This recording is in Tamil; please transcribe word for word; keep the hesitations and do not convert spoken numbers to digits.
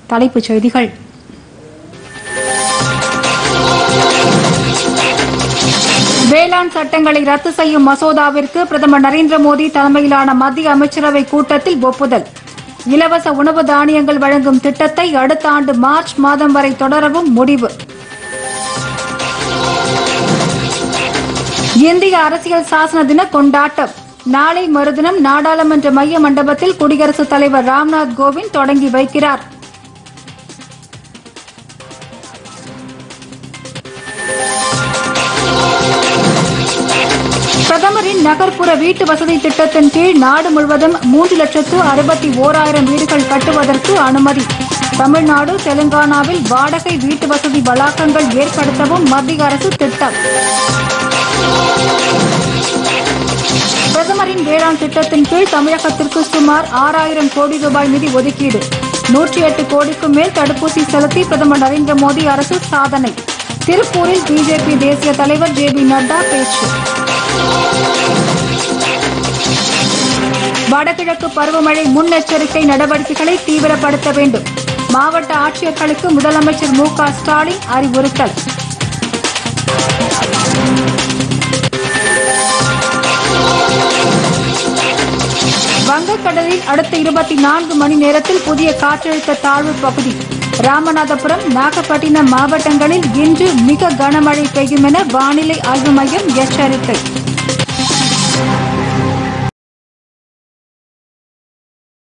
தலைப்புச் செய்திகள். வேளாண் சட்டங்களை ரத்து செய்யும் மசோதாவிற்கு பிரதமர் நரேந்திர மோடி தலைமையிலான மத்திய அமைச்சரவை கூட்டத்தில் ஒப்புதல். இலவச உணவு தானியங்கள் வழங்கும் திட்டத்தை அடுத்த ஆண்டு மார்ச் மாதம் வரை தொடரவும் முடிவு. இந்திய அரசியல் சாசன தின கொண்டாட்டம் நாளை மறுதினம் நாடாளுமன்ற மைய மண்டபத்தில் குடியரசுத் தலைவர் ராம்நாத் கோவிந்த் தொடங்கி வைக்கிறார். பிரதமரின் நகர்ப்புற வீட்டு வசதி திட்டத்தின் கீழ் நாடு முழுவதும் மூன்று லட்சத்து அறுபத்தி ஓராயிரம் வீடுகள் கட்டுவதற்கு அனுமதி. தமிழ்நாடு, தெலுங்கானாவில் வாடகை வீட்டு வசதி வளாகங்கள் ஏற்படுத்தவும் மத்திய அரசு திட்டம். பிரதமரின் வேளாண் திட்டத்தின் கீழ் தமிழகத்திற்கு சுமார் ஆறாயிரம் கோடி ரூபாய் நிதி ஒதுக்கீடு. நூற்றி எட்டு கோடிக்கும் மேல் தடுப்பூசி செலுத்தி பிரதமர் நரேந்திர மோடி அரசு சாதனை. திருப்பூரில் பிஜேபி தேசிய தலைவர் ஜே பி நட்டா பேச்சு. வடகிழக்கு பருவமழை முன்னெச்சரிக்கை நடவடிக்கைகளை தீவிரப்படுத்த வேண்டும். மாவட்ட ஆட்சியர்களுக்கு முதலமைச்சர் மு க ஸ்டாலின் அறிவுறுத்தல். வங்கக்கடலில் அடுத்த இருபத்தி நான்கு மணி நேரத்தில் புதிய காற்றழுத்த தாழ்வு பகுதி. ராமநாதபுரம், நாகப்பட்டினம் மாவட்டங்களில் இன்று மிக கனமழை பெய்யும் என வானிலை ஆய்வு மையம் எச்சரிக்கை.